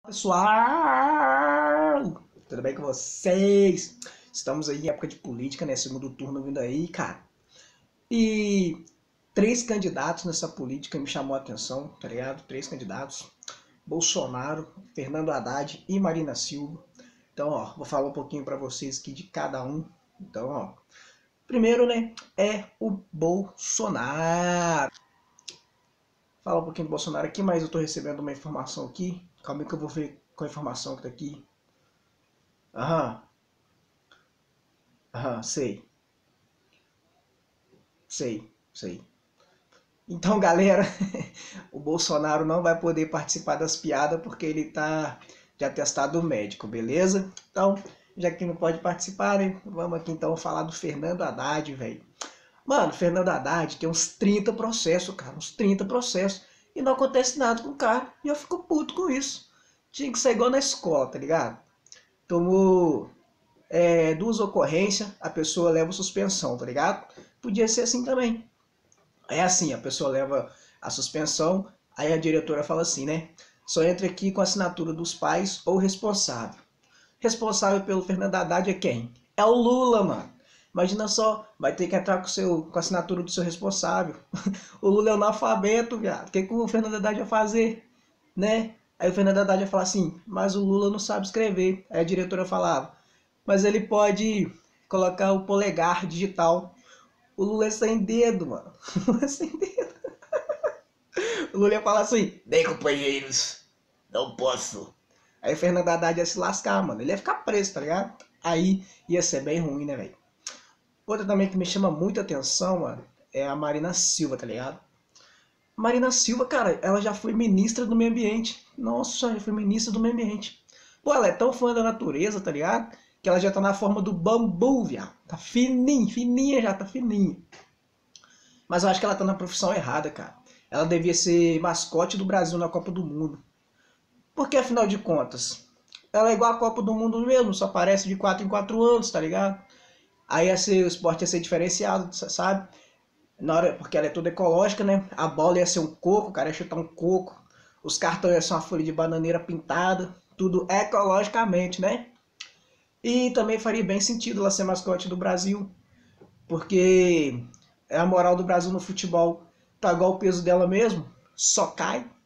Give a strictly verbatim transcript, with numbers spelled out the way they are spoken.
Pessoal, tudo bem com vocês? Estamos aí em época de política, né? Segundo turno vindo aí, cara. E três candidatos nessa política me chamou a atenção, tá ligado? Três candidatos: Bolsonaro, Fernando Haddad e Marina Silva. Então, ó, vou falar um pouquinho pra vocês aqui de cada um. Então, ó, primeiro, né, é o Bolsonaro. Falar um pouquinho do Bolsonaro aqui, mas eu tô recebendo uma informação aqui. Calma aí que eu vou ver qual a informação que tá aqui. Aham, aham, sei, sei, sei. Então, galera, o Bolsonaro não vai poder participar das piadas porque ele tá de atestado médico, beleza? Então, já que não pode participar, né? Vamos aqui então falar do Fernando Haddad, velho. Mano, Fernando Haddad tem uns trinta processos, cara, uns trinta processos. E não acontece nada com o cara. E eu fico puto com isso. Tinha que ser igual na escola, tá ligado? Tomou é, duas ocorrências, a pessoa leva suspensão, tá ligado? Podia ser assim também. É assim, a pessoa leva a suspensão, aí a diretora fala assim, né? Só entra aqui com a assinatura dos pais ou responsável. Responsável pelo Fernando Haddad é quem? É o Lula, mano. Imagina só, vai ter que entrar com, seu, com a assinatura do seu responsável. O Lula é analfabeto, viado. O que, que o Fernando Haddad vai fazer? Né? Aí o Fernando Haddad ia falar assim, mas o Lula não sabe escrever. Aí a diretora falava, mas ele pode colocar o polegar digital. O Lula é sem dedo, mano. O Lula é sem dedo. O Lula ia falar assim, bem, companheiros, não posso. Aí o Fernando Haddad ia se lascar, mano. Ele ia ficar preso, tá ligado? Aí ia ser bem ruim, né, velho? Outra também que me chama muita atenção, mano, é a Marina Silva, tá ligado? Marina Silva, cara, ela já foi ministra do meio ambiente. Nossa, já foi ministra do meio ambiente. Pô, ela é tão fã da natureza, tá ligado? Que ela já tá na forma do bambu, viado. Tá fininha, fininha já, tá fininha. Mas eu acho que ela tá na profissão errada, cara. Ela devia ser mascote do Brasil na Copa do Mundo. Porque, afinal de contas, ela é igual a Copa do Mundo mesmo, só aparece de quatro em quatro anos, tá ligado? Aí ia ser, o esporte ia ser diferenciado, sabe? Na hora, porque ela é toda ecológica, né? A bola ia ser um coco, o cara ia chutar um coco. Os cartões iam ser uma folha de bananeira pintada. Tudo ecologicamente, né? E também faria bem sentido ela ser mascote do Brasil. Porque a moral do Brasil no futebol tá igual o peso dela mesmo. Só cai.